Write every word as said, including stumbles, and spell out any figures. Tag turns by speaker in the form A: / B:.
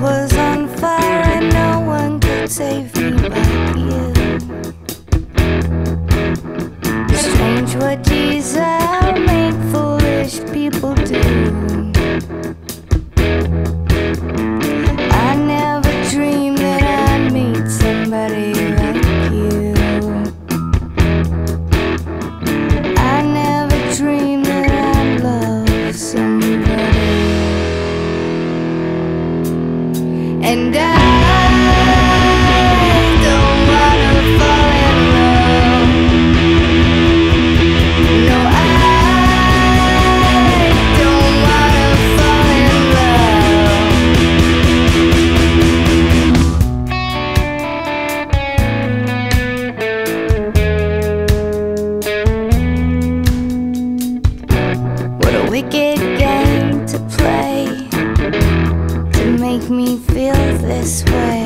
A: was on fire and no one could save me but you. Strange what desire make foolish people do. I never dreamed that I'd meet somebody like you. I never dreamed that I'd love somebody. And I don't wanna fall in love. No, I don't wanna fall in love. What a wicked game to play, to make me feel this way.